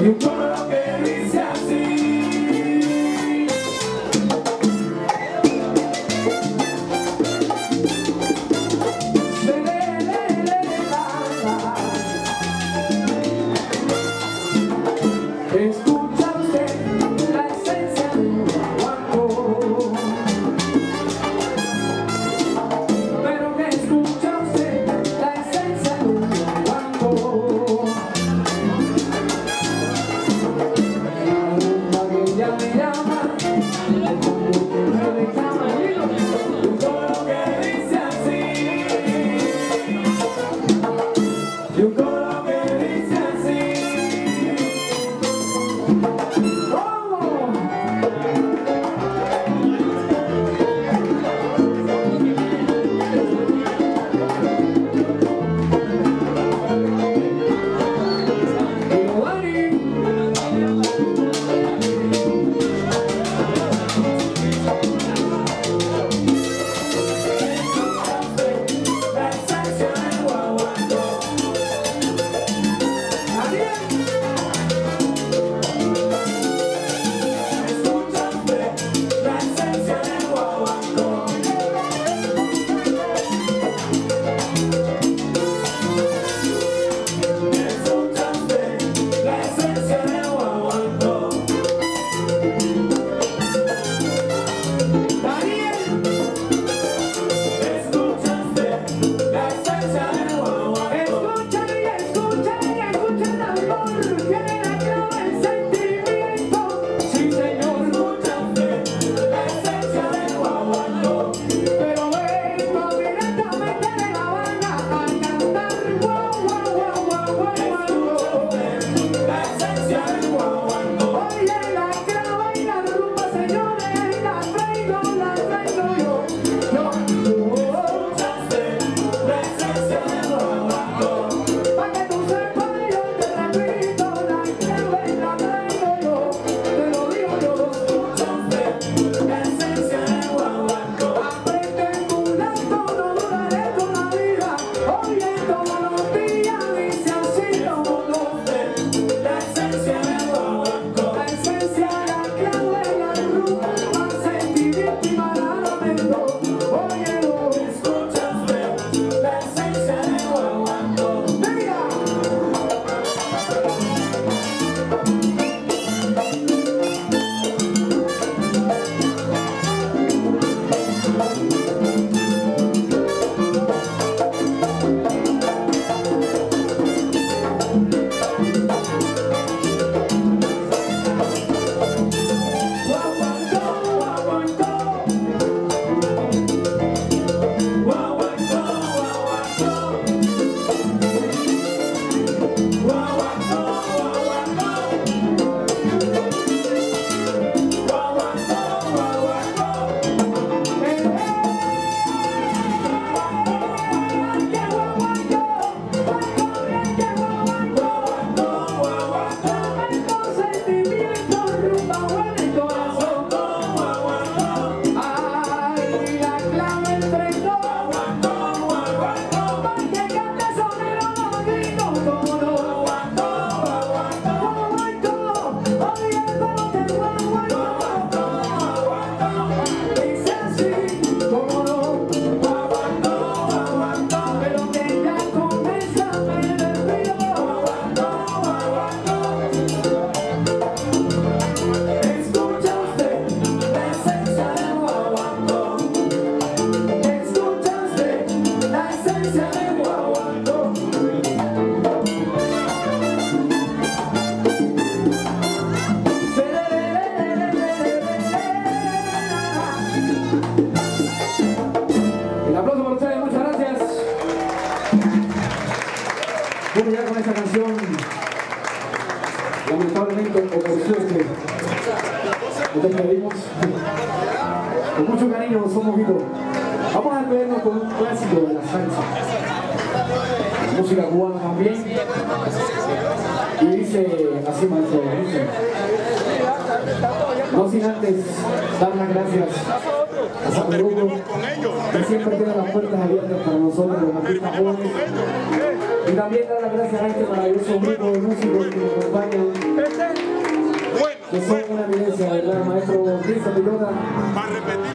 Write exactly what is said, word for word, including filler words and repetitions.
Y un coro que dice así. Escucha usted la esencia de un guaguancó, pero que escucha usted la esencia de un guaguancó. La rumba que ella me llama, el tambor que me reclama, un coro que dice así, y un coro que dice así. Bueno, ya con esta canción, lamentablemente, o por suerte, nos despedimos. Con mucho cariño nos hemos ido. Vamos a despedirnos con un clásico de la salsa. Música cubana también. Y dice así, maestro, dice: no sin antes dar las gracias a San Pedro, que siempre tiene las puertas abiertas para nosotros, los artistas jóvenes. Y también dar las gracias a este maravilloso grupo de músicos que nos acompañan, que son una evidencia, ¿verdad? Maestro Cristian Pilota.